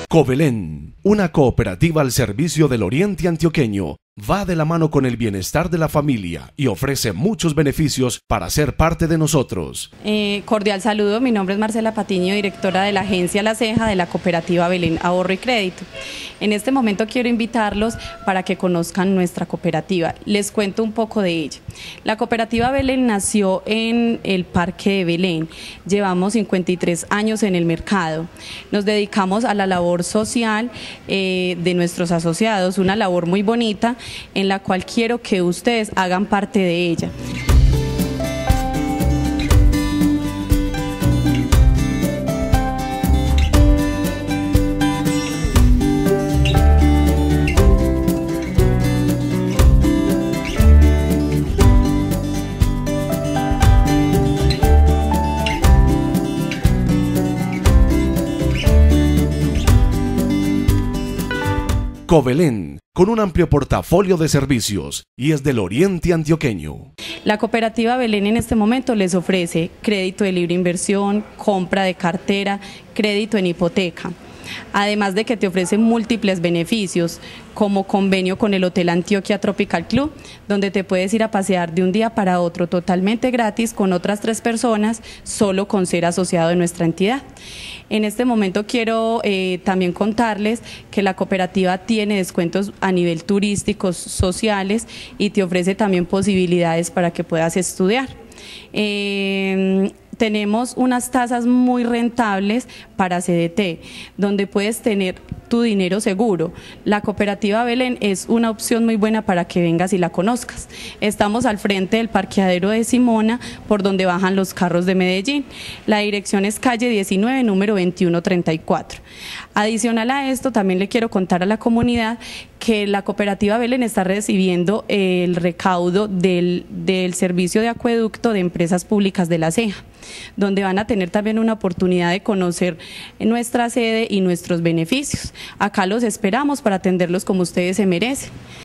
Covelén, una cooperativa al servicio del oriente antioqueño, va de la mano con el bienestar de la familia y ofrece muchos beneficios para ser parte de nosotros. Cordial saludo, mi nombre es Marcela Patiño, directora de la agencia La Ceja de la cooperativa Belén Ahorro y Crédito. En este momento quiero invitarlos para que conozcan nuestra cooperativa. Les cuento un poco de ella. La cooperativa Belén nació en el Parque de Belén. Llevamos 53 años en el mercado. Nos dedicamos a la labor social de nuestros asociados, una labor muy bonita en la cual quiero que ustedes hagan parte de ella. Covelén, con un amplio portafolio de servicios y es del oriente antioqueño. La cooperativa Belén en este momento les ofrece crédito de libre inversión, compra de cartera, crédito en hipoteca. Además de que te ofrece múltiples beneficios, como convenio con el Hotel Antioquia Tropical Club, donde te puedes ir a pasear de un día para otro totalmente gratis con otras 3 personas, solo con ser asociado de nuestra entidad. En este momento quiero también contarles que la cooperativa tiene descuentos a nivel turísticos, sociales, y te ofrece también posibilidades para que puedas estudiar. Tenemos unas tasas muy rentables para CDT, donde puedes tener tu dinero seguro. La cooperativa Belén es una opción muy buena para que vengas y la conozcas. Estamos al frente del parqueadero de Simona, por donde bajan los carros de Medellín. La dirección es calle 19, número 2134. Adicional a esto, también le quiero contar a la comunidad que la cooperativa Belén está recibiendo el recaudo del servicio de acueducto de empresas públicas de La Ceja, donde van a tener también una oportunidad de conocer nuestra sede y nuestros beneficios. Acá los esperamos para atenderlos como ustedes se merecen.